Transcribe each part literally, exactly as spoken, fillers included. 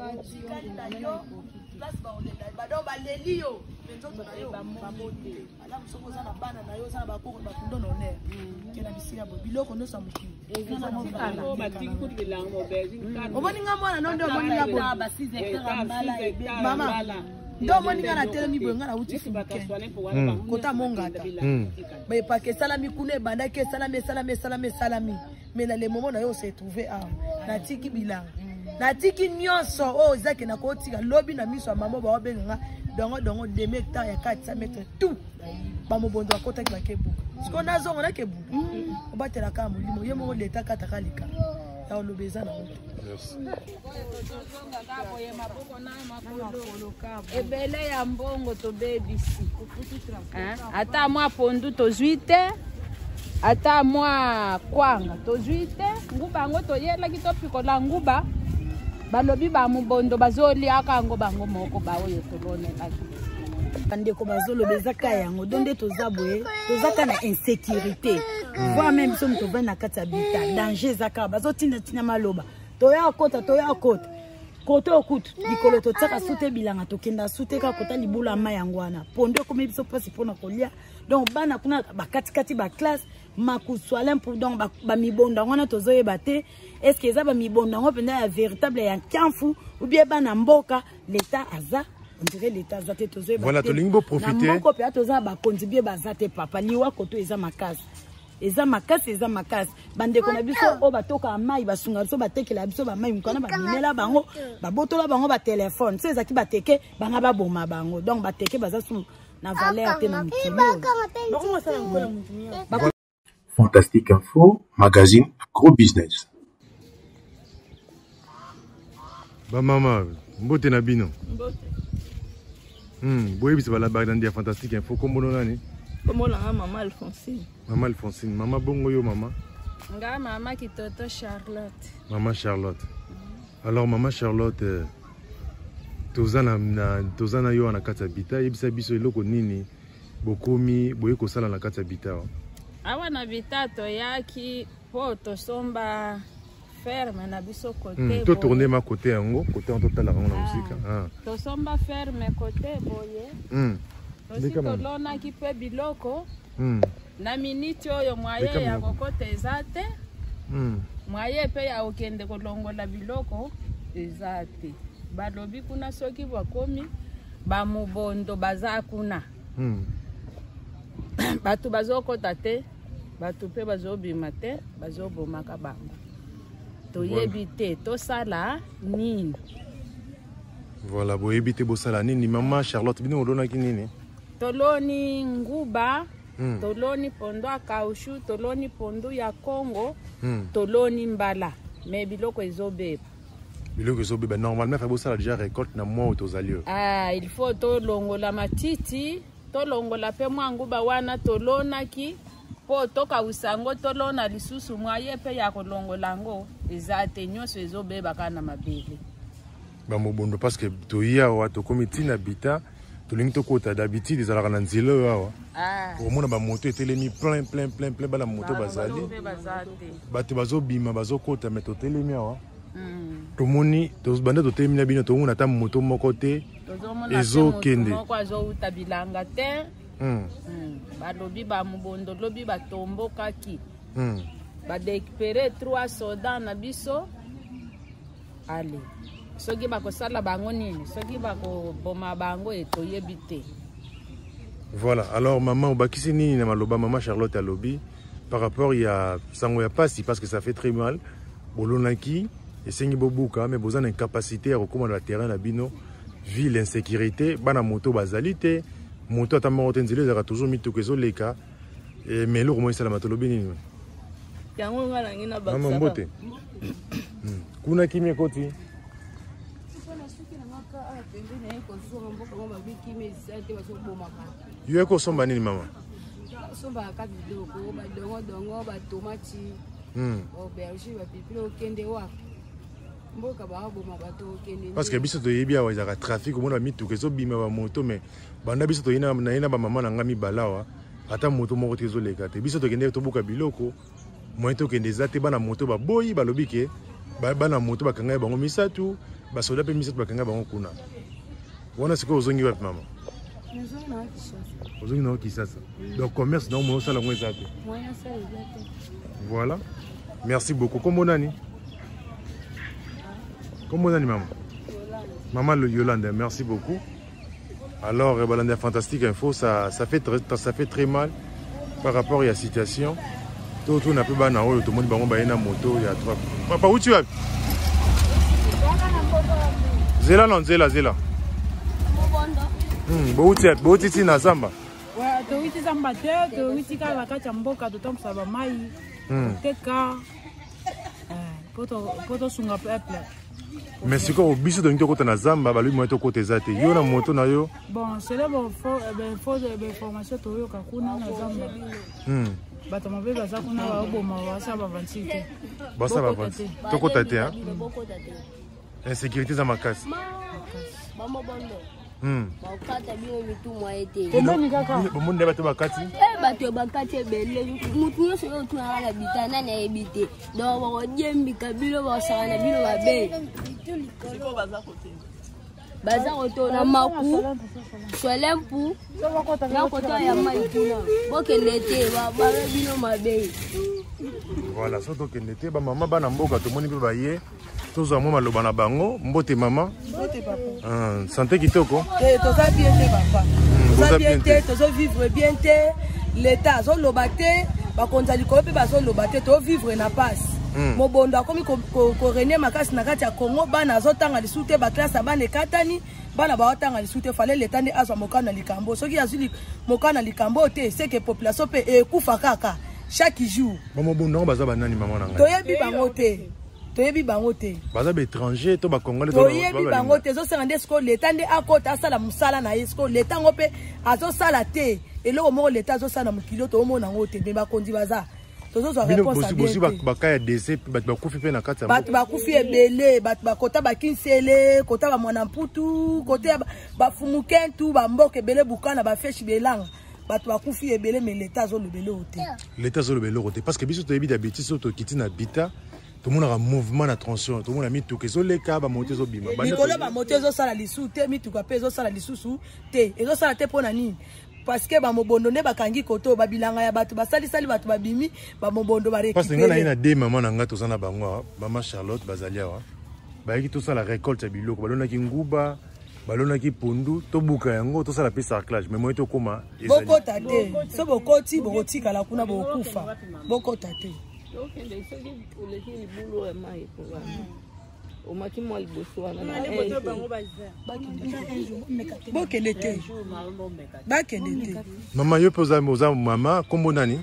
sikali na yo place ba olela ba do ba leli yo nzoto na yo ba bote ala musoko za na bana na yo za na ba koko ba kundo na honneur kena bisika bo biloko ndo sa muki eza mo kala ba tiki bilango mo bezi oboni nga mwana no ndo oboni nga bo ba six hectares mbala mama ndo moni nga na tele mi bonga na uti fuke kota mongata ba epake salami kune banda ke salami salami salami salami mais dans les moments na yo s'est trouvé à na tiki bilango na tiki nyonso o zaki na ko tika lobi na miso mama ba obenga dongo dongo deux mètres ya quatre cents mètres tout ba mo bondo akota ki ba kebu siko nazo ngona kebu o batela ka mulimo ye mo leta kata kalika ya olobeza na moto ebele ya mbongo to bebisi ata mwa pondu to zuite ata mwa kwanga to zuite nguba ngo to yela ki to pikola nguba balobi ba mubondo bazoli akango bango moko bawo yo tolone aki ndeko bazolo bezaka yango donde tozaboye tozaka na insécurité voire même si on va na kata bita danger zaka bazotinda tina maloba toya kota toya kota koto okutu likolo totaka sute bilanga tokenda sute ka kota libula mayango wana pondo ko mebiso pasi pona kolia donc bana kuna bakati kati ba classe makuswala pour donc ba mibonda ngona tozoyeba te est-ce que ça ba mibonda ngo penda ya véritable ya kanfu ou bien bana mboka l'état aza on dirait l'état zate tozoyeba voilà to lingbo profiter moko pe toza ba contribuer ba zate papa liwa koto eza makasi eza makasi eza makasi bande kona biso o batoka mai basunga biso batekela biso ba mai mukana ba binela bango ba botola bango ba téléphone c'est ezaki bateke banga ba boma bango donc bateke baza su na valeur te na mutimi. Fantastique Info, magazine Gros Business. Ba mama, mbote na bino. Mbote. Hmm, boye bisa bala bagdan dia Fantastique Info kombono nani? Kombono nga mama Alphonsine. Mama Alphonsine, mama bongo yo mama. Nga mama Kitoto Charlotte. Mama Charlotte. Mm-hmm. Alors mama Charlotte euh, tozana na tozana yo na kata bita yebisa biso eloko nini bokomi boye ko sala na kata bita. Awa na bita to yaki po to somba ferme na biso côté. Mm, to tourner ma côté yango côté on total la rango na musika. Ah. To somba ferme côté boye. Mm. Tosi to lona ki pe biloko. Mm. Na miniti oyo mwaye ya kokote ezate. Mm. Mwaye pe ya okende kolongola biloko ezate. Balobi kuna soki bakomi ba mubondo baza kuna. Mm. Batu bazokota te, batu pe bazobima te, bazobomaka bango. Toyebi te, tosala nini. Voilà, boyebi te bosala nini mama Charlotte bino olona ki nini? Toloni nguba, mm. toloni pondo ya kaushu, toloni pondo ya Congo, mm. toloni mbala. Mais biloko ezobeba. Biloko ezobeba normalement fa bosala déjà récolte na mois otozalio. Ah, il faut tolongola matiti. Tolongola pe mwanguba wana tolonaki po toka usango tolona lisusu mwaye pe ya kolongola ngo ezate nyonso ezobeba kana mabele ba mobondo parce que toya wa to comité na bita tolingi to kota d'habitude ezalaka na nzela wa ah au mona ba moto etelemi plein plein plein plein ba la moto bazali bato bazobima bazokota mais totelemi wa tomoni tozbanda totelemi na bino tomona ta moto moko te ezo kende moko azouta bilanga te balobi ba mubondo lobi batombokaki ba décupérer trois soldats na biso ale soki bakosala bango nini soki bakoboma bango etoyebi te. Voilà, alors maman obakisi nini na maloba maman Charlotte alobi par rapport il y a sango ya pasi parce que ça fait très mal bolonaki esengi bobuka mais bozana incapacité à recommander la terrain na bino vu l'insécurité bana moto bazali te moto atamba otenzile zaka toujours mituko ezoleka et mais lo mo isala matolobi nini yango ngala ngina ba maman mbote kuna kimia koti yo eko somba nini mama somba ka biloko ba dongo dongo ba tomati aubergine ba pipilo okende wa mboka ba boma ba to okende parce que biso to yebi awa ezaka trafic omona mituka ezobima ba moto mais banda biso to yina na yina ba mama na ngami balawa ata moto moko te ezoleka te biso to kende to buka biloko moyen to kende zate bana moto ba boyi balobi ke bana moto bakanga bango misatu basoda pe misato bakanga bango kuna wana sikoyo ozongi wapi mama ozongi nao Kisasa donc commerce nao moyo osala ngo eza te voilà merci beaucoup kombo nani kombo nani mama maman Yolande merci beaucoup. Alors Balanda Fantastique Info ça ça fait très ça fait très mal par rapport à la situation. Tout tout n'a plus bana tout le monde bango ba na moto il y a trois papa où tu vas Zela non Zela Zela Hmm bo uti bo uti na Zamba Ouais to uti Zamba te to uti ka bakati mboka to tomsa ba mai teka eh poto poto sunga peuple. Mais c'est quoi au biso de n'importe na Zamba ba lui moi to côté zate yo na moto na yo bon c'est là bon faut ben faut de formation to yo ka kuna na Zamba hmm bato mabe baza kuna ba oboma basa ba vingt-six basa ba vingt to côté te hein insécurité za makasi mama bondo hmm ba ukata bino mitu mwa ete pembeni kaka bomo nde bato bakati eh bato bakati bele mutu yo so to na bitana na ebite do ba odembi kabilo ba sana bino ba be siko baza kote baza kote na maku solempu na kote ya maituna bokende te ba ba bino mabe voilà soto kende te ba mama bana mboka to moni pe ba ye tozo mo maloba na bango mbote mama mbote papa ah santé kitoko eh toza bien te papa toza bien te tozo vivre bien te l'état zo lobate ba konza likolo pe bazo lobate to vivre na passe mobondo akomi ko rene makasi na kati ya Congo bana azotanga lisute ba classe bana ekatani bana ba otanga lisute fallait l'état ndi azwa mokana likambo soki azuli mokana likambo te c'est que population pe ekufa kaka chaque jour ba mobondo baza banani mama na ngai toyebi bango te toyebi bango te baza ba étranger to ba congolais to toyebi bango te zo sanga ndesko l'état ndi akota asala musala na yesko l'état ngope azosala te eloko moko l'état azosala mukilo to omona ngo te be bakondi baza tozo réponse à bien te baka ya décès bato bakufi pe na kati ya bato bakufi ebele bato bakota bakinsele kota ba mwana mputu kota bafumukentu bamboka ebele bukana bafeshi belanga bato bakufi ebele mais l'état azolobele ote l'état azolobele ote parce que biso toyebi d'habitude so tokiti na bita tout le monde a un mouvement d'attention tout le monde a mis tout que so les cas ba moto zo bima nikolo ba moto zo sala lisu te mi tuka pe zo sala lisusu te ezo sala te pona nini parce que ba mobondo ne bakangi koto ba bilanga ya bato basali sali bato babimi ba mobondo ba récupérer parce que ngana ina de maman na ngato sana bango maman Charlotte bazalia wa ba ki tout ça la récolte ya biloko balona ki nguba balona ki pundu to buka yango to sala pe sarclage mais moi to koma boko tate so boko ti boko ti kala kuna boko kufa boko tate donc les choses pour les filles boulot et mai pour au maki moi le bosoana na bokende te bakende te mama yo poza moza mama kombo nani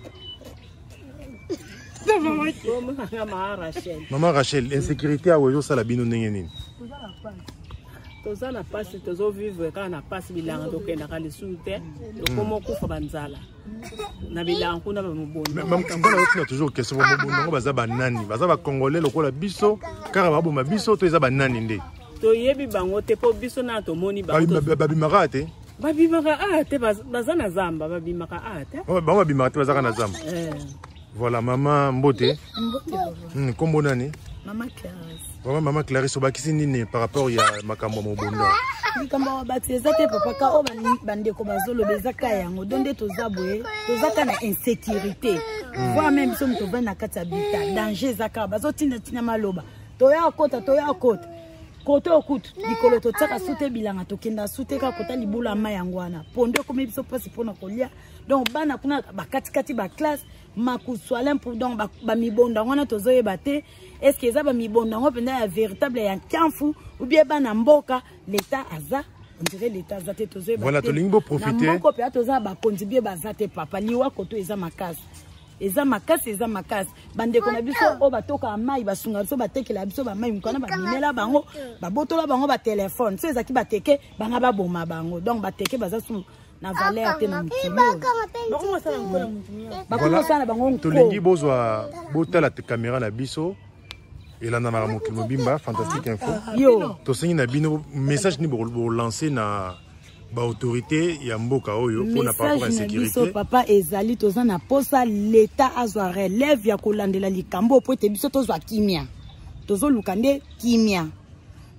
Maman Rachel, insécurité à Oyo Salabino Nengenin. Toza na pasi tozo vivre quand na pasi bilanga to kenda kali soute to komo kufa banzala na bilanga kuna ba mbondo même quand on a toujours question ba mbondo baza banani baza ba congolais lokola biso car ba boma biso to eza banani nde to yebi bango te po biso na to moni ba ba bimaka te ba bimaka ate baza na Zamba ba bimaka ate ba ba bimaka te baza na Zamba eh voilà maman Mbote Mbote kombo nani maman Clarisse. Maman maman Clarisse obakisi nini par rapport ya makambo mobondo. Likambo bateza te papa ka o bande ko bazolo bezaka yango donde tozabwe tozaka na insécurité. Voire même somme to bana kata bita danger zaka bazotina tina maloba. Toya kota toya kota. Koto okutu likolo to tsaka sute bilanga to kenda sute ka kota libula mayangwana. Pondo ko mebiso passe pona kolia. Donc bana kuna bakati kati ba classe makuswala pour donc ba mibonda ngona tozoye baté est-ce que ça ba mibonda ngo penda ya véritable ya kanfu ou bien bana mboka l'état aza on dirait l'état zate tozoye baté voilà to lingbo profiter moko pe toza ba kontribue ba zate papa liwa koto eza makasi eza makasi eza makasi bande kona biso o batoka mai basunga biso batekela biso ba mai mkona ba bimela bango ba botola bango ba téléphone so ezaki bateke banga ba boma bango donc bateke baza su na valeur te na mukilo bako sala ngola mutumia bako sala bango to lingi bozwa botala te caméra na biso elanda na mokilo bimba fantastique info yo to sengi na bino message ni bo lancer na ba autorité ya mboka oyo pour na par rapport à sécurité papa ezali toza na posa l'état azwa relève ya kolandela likambo po te biso tozwa kimia tozo lukande kimia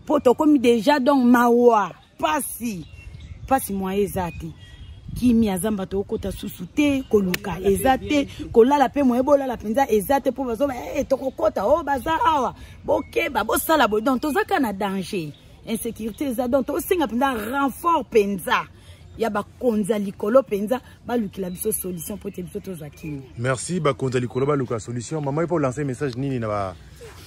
poto komi déjà donc mawa pasi pasi moi ezate kimi azamba to kota susu te koluka ezate kolala pe mo ebolala penza ezate po bazo eh to kokota o baza awa bokeba bosala bo donc tozaka na danger insécurité za donc to singa penza renfort penza ya ba konza likolo penza balukila biso solution pour te biso tozakini. Merci ba konza likolo baluka solution. Maman il faut lancer message nini na ba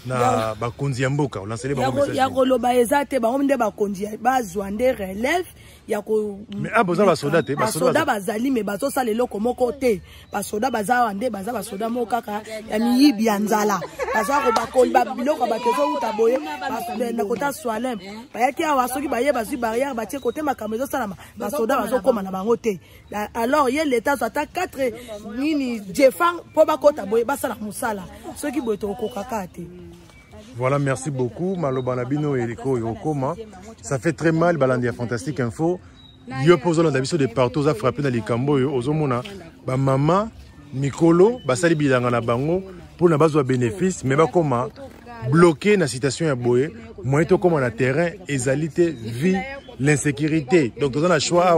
na ba konzi ya mboka lancer les ba message. Ya koloba ezate ba nde ba konzi ba zwande relève ya ko mais ah boza ba soda te ba soda bazali mais bazo sala eloko moko te ba soda baza wande baza ba soda moko kaka ya miyibi ya nzala baza ko ba kolba biloko ba kezo utaboye na kota swalem ba yaki awa soki ba ye bazwi barrière ba tie côté makambo zo salama ba soda bazo koma na bango te alors ye l'état zata quatre nini jefan po ba kota boye ba sala musala soki boye to ko kakate. Voilà, merci beaucoup. Maloba Nabino et Eko Yokoma. Ça fait très mal, Balandia Fantastique Info. Yo pose l'andabiso de partout, a frappé dans les cambo, ozomona. Ba maman, Mikolo, basali bilanga na bango, pour na base bénéfice, mais ba comment bloquer la situation à Boé, moi to comme na terrain, ezalité, vie, l'insécurité. Donc, dans la choix,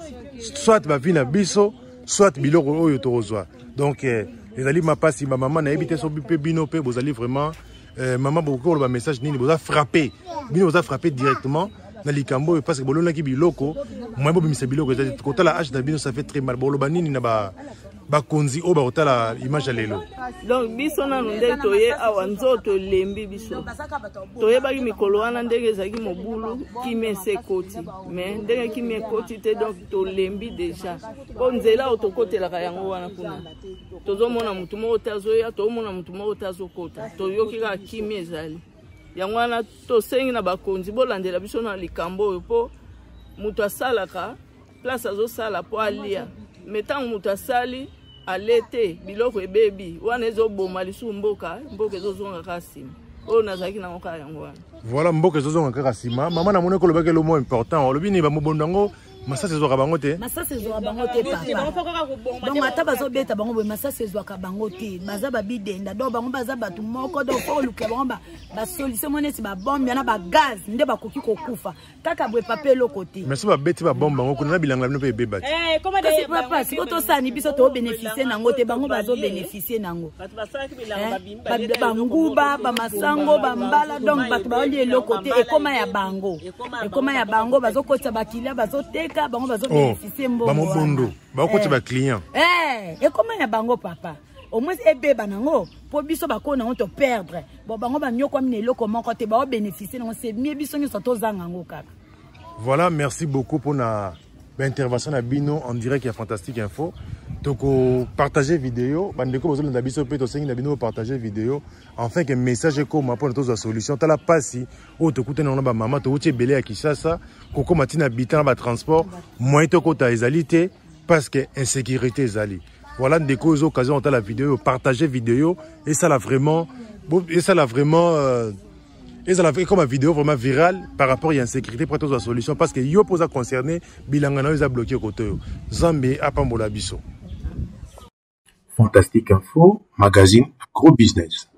soit ba vie na biso, soit biloko oyo torozwa. Donc, les alliés ma passe, ma maman n'a évité son bipé binope, vous allez vraiment. Euh, maman beaucoup le message nini vous a frappé bino vous a frappé directement dans les cambo parce que bolona ki biloko moi bobi misa biloko côté la H d'abino ça fait très mal boloba nini na ba ba konzi o ba otala image à lelo donc biso na ndenge toye awa nzoto lembi biso toye ba mikolo wana ndenge zaki mobulu ki mese koti mais ndenge ki me koti te donc to lembi déjà ko nzela otokotela ka yango wana kuna tozomona mutu mo otazoya tozomona mutu mo otazokota toyoki ka kimi ezali yango wana tosengi na bakonzi bolandela biso na likambo po mutu asalaka place azosala po alia metango mutu asali alete biloko ebebi wana ezoboma lisu mboka mboka ezozonga kasima o nazaki na ngoka yango wana voilà mboka ezozonga kasima mama na mona ko lobaka le mot important olobi ni ba mobondango masasa ezwaka bango te masasa ezwaka bango te papa donc ata bazobeta bango boye masasa ezwaka bango te baza babidenda donc bango baza batu moko donc po luka bango ba ba solution monesi ba bombe na ba gaz nde bakoki kokufa kaka boye papa eloko te merci ba beti ba bombe bango kuna bilanga bino pe beba eh comment de papa siko to sani biso to bénéficier nango te bango bazo bénéficier nango batu basalaki bilanga babimba banguba ba masango ba mbala donc batu ba oli eloko te ekoma ya bango ekoma ya bango bazokotsa bakilia bazote bango bazo bénéficier mbo ba mobondo ba ko ba client eh et comment ya bango papa au moins ebe banango po biso bakona on to perdre bon bango ba nyoko minelo comment côté ba bénéficier non c'est mieux biso nyo to zangango kaka. Voilà, merci beaucoup pour la intervention na bino en direct ya Fantastique Info. Donc partager vidéo bandeko bozo na biso pe to sengi na bino partager vidéo enfin que message comme pour notre solution ta la pasi o to kutena na ba mama to uti belé ya Kinshasa koko matina bitan ba transport moyen to kota ezalité parce que insécurité ezali. Voilà des causes occasions ta la vidéo partager vidéo et ça là vraiment et ça là vraiment euh, et ça l'a fait comme une vidéo vraiment virale par rapport à l'insécurité pour toute la solution parce que yo posa concerné bilangana ils a bloqué côté Zambie à Pambola biso. Fantastique Info, magazine Gros Business.